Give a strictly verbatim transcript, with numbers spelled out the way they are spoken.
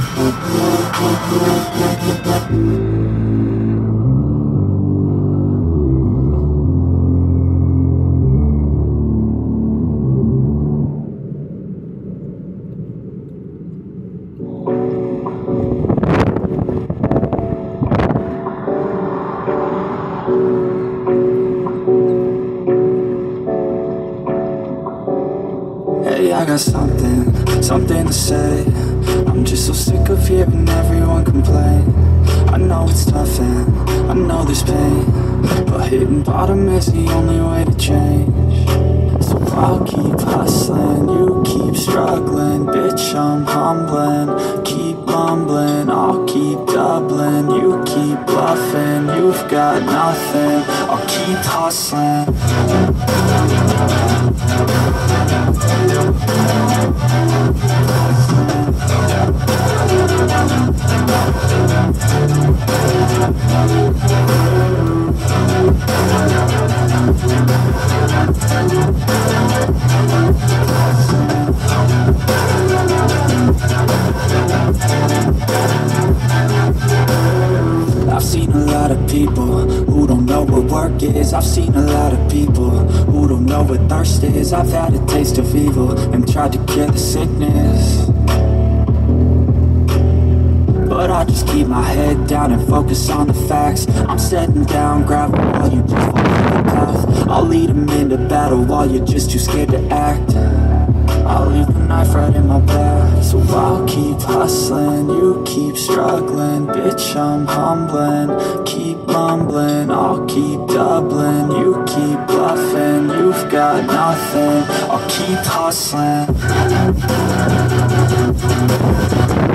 Hey, I got something, something to say. I'm just so sick of hearing everyone complain. I know it's tough and I know there's pain, but hitting bottom is the only way to change. So I'll keep hustling, you keep struggling. Bitch, I'm humbling, keep mumbling. I'll keep doubling, you keep bluffing. You've got nothing, I'll keep hustling. I've seen a lot of people who don't know what work is. I've seen a lot of people who don't know what thirst is. I've had a taste of evil and tried to cure the sickness, but I just keep my head down and focus on the facts. I'm setting down gravel while you just follow the path. I'll lead them into battle while you're just too scared to act. I'll leave the knife right in my back. So I'll keep hustling, you keep struggling. Bitch, I'm humbling, keep mumbling. I'll keep doubling, you keep bluffing. You've got nothing, I'll keep hustling.